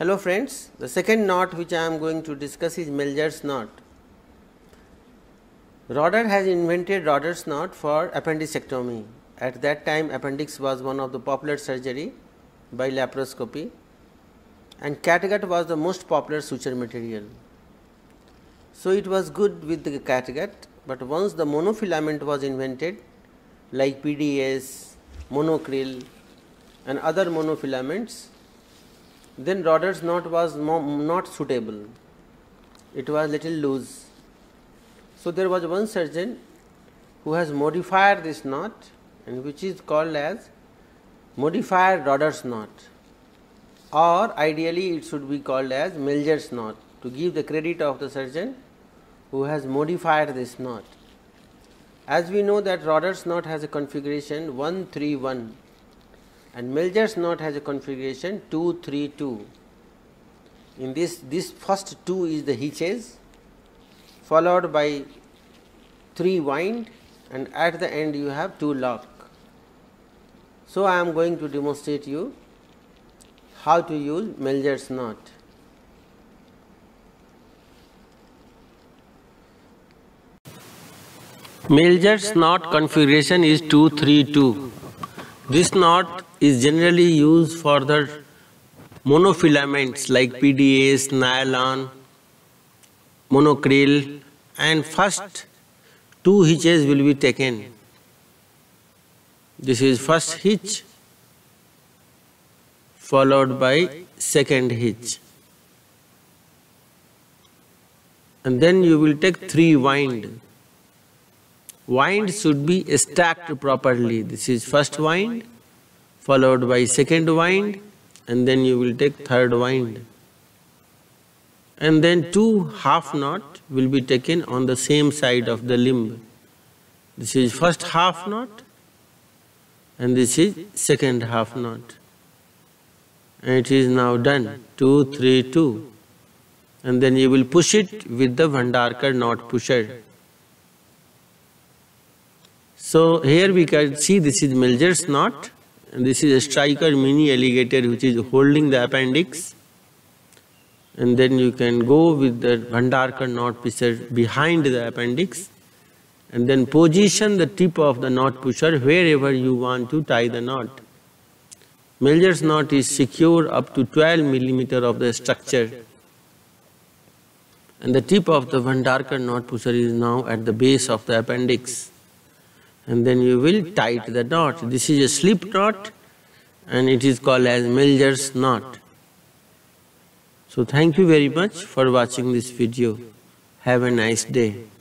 Hello friends, the second knot which I am going to discuss is Melzer's knot. Roder has invented Roder's knot for appendicectomy. At that time appendix was one of the popular surgery by laparoscopy, and catgut was the most popular suture material. So it was good with the catgut, but once the monofilament was invented like PDS, monocryl and other monofilaments, then Roder's knot was not suitable. It was little loose. So there was one surgeon who has modified this knot, and which is called as modified Roder's knot, or ideally it should be called as Melzer's knot, to give the credit of the surgeon who has modified this knot. As we know that Roder's knot has a configuration 1-3-1 and Melzer's knot has a configuration 2-3-2. In this first 2 is the hitches, followed by 3 wind, and at the end you have 2 lock. So I am going to demonstrate you how to use Melzer's knot. Melzer's knot configuration is 2-3-2. This knot is generally used for the monofilaments like PDS, nylon, monocryl, and first 2 hitches will be taken. This is first hitch followed by second hitch, and then you will take 3 wind. Wind should be stacked properly. This is first wind followed by second wind, and then you will take third wind. And then 2 half knot will be taken on the same side of the limb. This is first half knot and this is second half knot. And it is now done, 2-3-2. And then you will push it with the Vandarkar knot pusher. So here we can see this is Melzer's knot, and this is a striker mini alligator which is holding the appendix. And then you can go with the Vandarkar knot pusher behind the appendix, and then position the tip of the knot pusher wherever you want to tie the knot. Melzer's knot is secure up to 12 millimeter of the structure, and the tip of the Vandarkar knot pusher is now at the base of the appendix. And then you will tight the knot. This is a slip knot and it is called as Melzer's knot. So thank you very much for watching this video. Have a nice day.